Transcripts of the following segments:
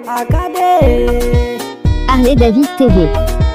Harley David TV.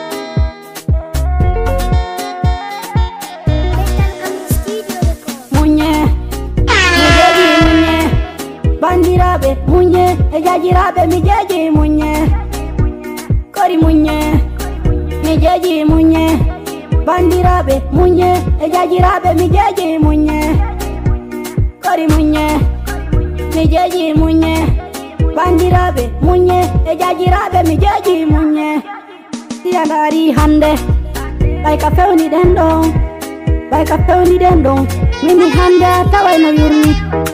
Bandirabe munye, ejajirabe mijeji munye. Kori munye, mijeji munye. Bandirabe munye, ejajirabe mijeji munye. Kori munye, mijeji munye. Bandirabe munye, ejajirabe mijeji munye. Tiandari hande, like a feuni dendong, like a feuni dendong. Mimi hande tawai no yurni,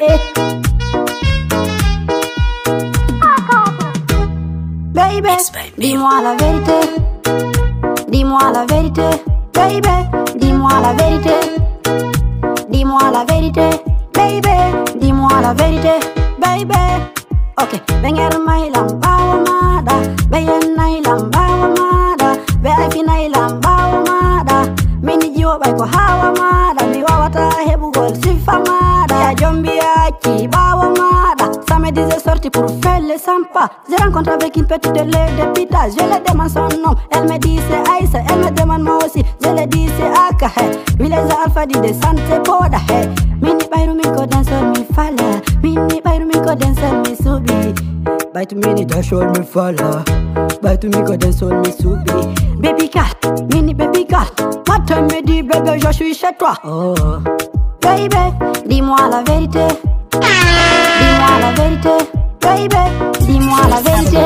Baby, dis-moi la vérité. Dis-moi la vérité. Baby, dis-moi la vérité. Dis-moi la vérité. Baby, dis-moi la vérité. Baby. Ok, benger mai lambawa mada. Beyen nai lambawa mada. Beafi nai lambawa mada. Mini jiwa bai ko hawa mada. Mi wawata hebu gol sifa mada. Ya jombi aki bawa mada. Ça me disait sorti pour faire le sympa. J'ai rencontré avec une petite de lait de pita. Je lui demande son nom. Elle me dit c'est Aïssa. Elle me demande moi aussi. Je lui dis c'est Aka. Oui les alpha dit de santé poda. Mini bayru mi ko danseur mi fala. Mini bayru mi ko danseur mi subi. Bay to mini danseur mi fala. Bay to mi ko danseur mi subi. Baby cat, mini baby cat. Matin midi bébé je suis chez toi. Oh. Baby, dis-moi la vérité. Dis-moi la vérité, baby. Dis-moi la vérité.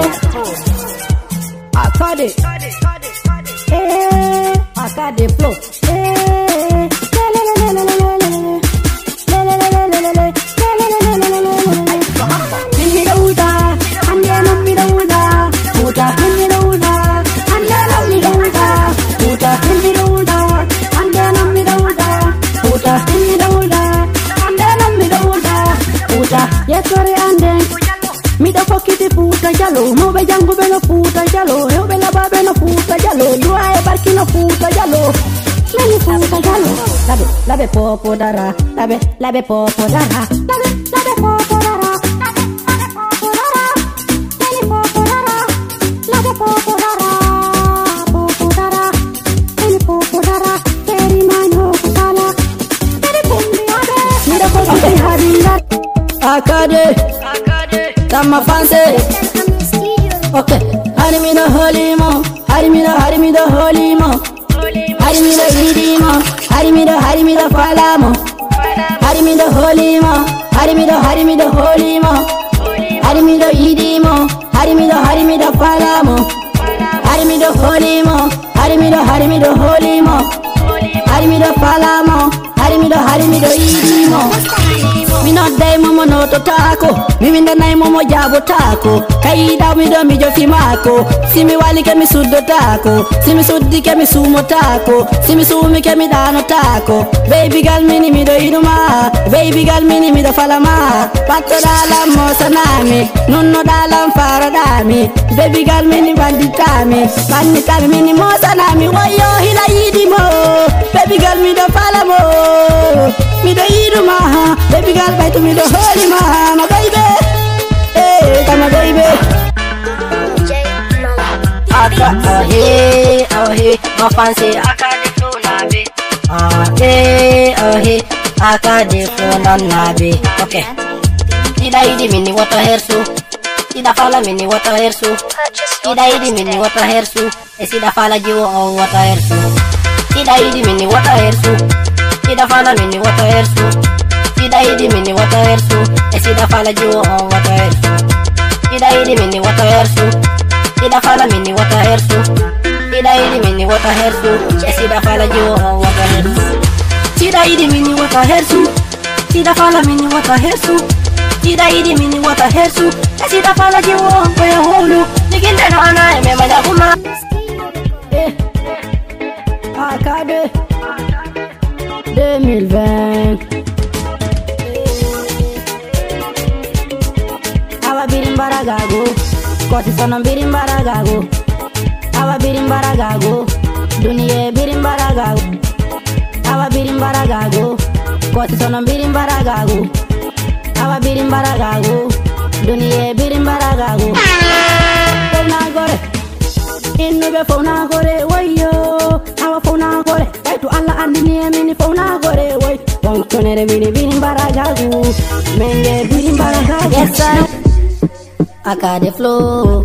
Akade, Akade flow. Mimi dauda, ande no mi dauda, puta mimi dauda, ande no mi dauda, puta mimi dauda, ande no mi dauda, puta mimi dauda, ande no mi dauda, puta. Yetore ande, mi da fokiti puta jalo, mo be jangu be no puta jalo, yo be la babe no puta jalo, lua e barki no puta jalo, meni puta jalo. Labe popo dara, labe popo dara, labe popo dara, labe popo dara, meni popo dara, labe popo dara, meni popo dara, teri mano kusala, teri kumbi ade, mi da fokiti hadinga. Akade, Tama fancy. Okay, harimi the holy mo, harimi the holy mo, harimi the idi mo, harimi the fala mo, harimi the holy mo, harimi the holy mo, harimi the idi mo, harimi the fala mo, harimi the holy mo, harimi the holy mo, harimi the fala mo, harimi the idi mo. Mi no dai momo no to tako, mi minda nai momo jabo tako. Kaida mi do mi jo fimako, si mi wali ke mi suddo tako, si mi suddi ke mi sumo tako, si mi sumi ke mi dano tako. Baby girl mini mi do iduma, baby girl mini mi do falama. Patto dalam mo sanami, nunno dalam faradami. Baby girl mini banditami, banditami mini mo sanami. Wayo hila idimo, baby girl mi do falamo, mi do iduma. Baby girl bite to me the holy man, my baby. Hey, come on baby. Oh hey, my fancy. Akade flow nabe. Oh hey, akade flow nabe. Okay. Ida idi mini water hairsu. Ida fala mini water hairsu. Ida idi mini water hairsu. Ida fala jiwo on water hairsu. Ida idi mini water hairsu. Ida fala mini water hairsu. Ida idi mini water hairsu. Ida fala jiwo on water hairsu. Ida idi mini water hairsu. Ida fala mini water hairsu. Ida idi mini water hairsu. Ida fala jiwo on water hairsu. Ida idi mini water hairsu. Ida fala mini water hairsu. Ida idi mini water hairsu. Ida fala jiwo on kwa holu. Nikinde na ana eme manya kuma. Akade 2020. Awa birimbaragago, koti sono birimbaragago. Awa birimbaragago, duniye birimbaragago. Awa birimbaragago, koti sono birimbaragago. Awa birimbaragago, duniye birimbaragago. Innube fauna gore wayo awa fauna gore to Allah andini mini fauna gore way fontonere bini bini baragagu menge bini baragagu yes sir akade flow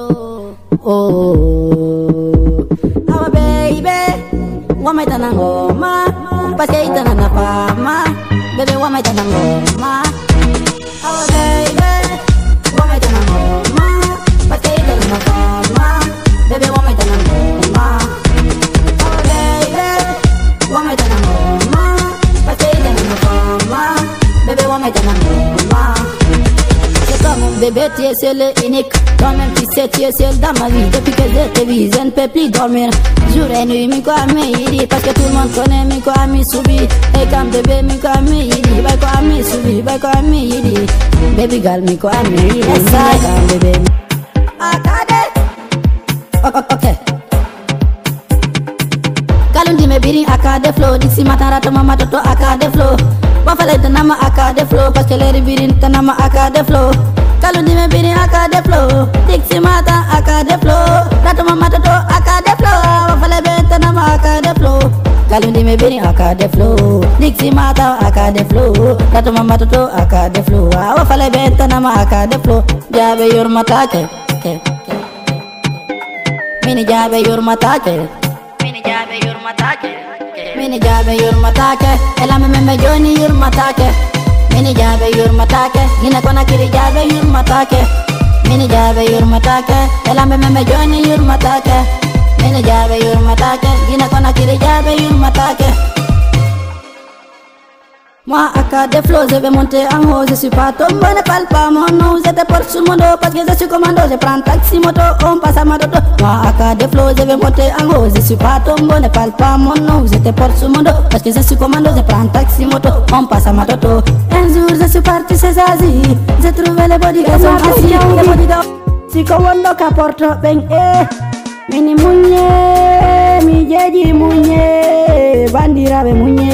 oh awa baby wamaita na ngoma paske itana na fama bebe wamaita na ngoma awa baby wamaita na ngoma paske itana na fama bebe wamaita na ngoma awa baby wamaita na ngoma paske itana na fama bebe wamaita na ngoma. Bébé, tu es seul et unique. Toi-même, tu sais, tu es seul dans ma vie. Depuis que je te vis, je ne peux plus dormir. Jour et nuit, mi quoi me yidi. Parce que tout le monde connaît mi quoi mi soubi. Et quand bébé, mi quoi me yidi. Bah quoi mi soubi, bah quoi me yidi. Baby girl, mi quoi me yidi. Quand bébé. Akade. Ok. Kalundi me biri akade flow. Dixi matara to mama toto akade flow. Wafale tanama akade flow. Parce que les ribirin tanama akade flow. Kalundi me biri akade flow. Dixi mata akade flow. Rato mama toto akade flow. Wafale benta nama akade flow. Kalundi me biri akade flow. Dixi mata akade flow. Rato mama toto akade flow. Wafale benta nama akade flow. Jabe yor matake. Mini jabe yor matake. Mini jabe yor matake. Mini jabe yor matake. Ela me joni yor matake. Mini jabe yor matake. Gina kona kiri jabe yor matake. Mini jabe yor matake. Ela me joni yor matake. Mini jabe yor matake. Gina kona kiri jabe yor matake. Moi akade flow, je vais monter en haut. Je suis pas tombé, ne parle pas mon nom. Je te porte sur mon dos parce que je suis commando. Je prends taxi moto, on passe à ma toto. Moi akade flow, je vais monter en haut. Je suis pas tombé, ne parle pas mon nom. Je te porte sur mon dos parce que je suis commando. Je prends taxi moto, on passe à ma toto. Un jour je suis parti chez Zazie. J'ai trouvé les body qui sont assis. Les body d'or. Si commando qu'apporte ben mini mounye, mi jeji mounye, bandira be mounye.